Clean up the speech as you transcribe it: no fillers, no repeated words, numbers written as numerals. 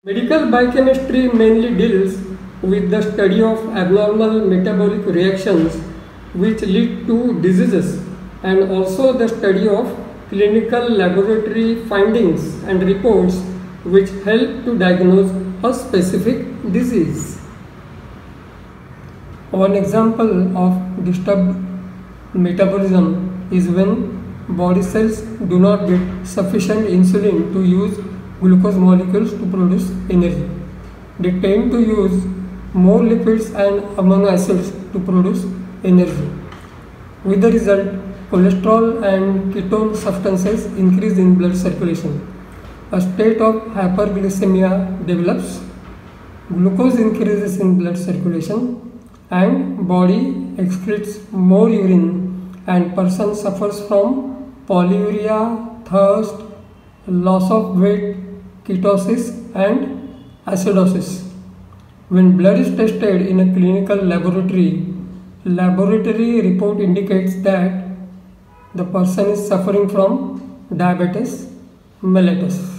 Medical biochemistry mainly deals with the study of abnormal metabolic reactions which lead to diseases, and also the study of clinical laboratory findings and reports which help to diagnose a specific disease. One example of disturbed metabolism is when body cells do not get sufficient insulin to use glucose molecules to produce energy. They tend to use more lipids and amino acids to produce energy. With the result, cholesterol and ketone substances increase in blood circulation. A state of hyperglycemia develops. Glucose increases in blood circulation and body excretes more urine, and person suffers from polyuria, thirst, loss of weight, ketosis and acidosis. When blood is tested in a clinical laboratory, laboratory report indicates that the person is suffering from diabetes mellitus.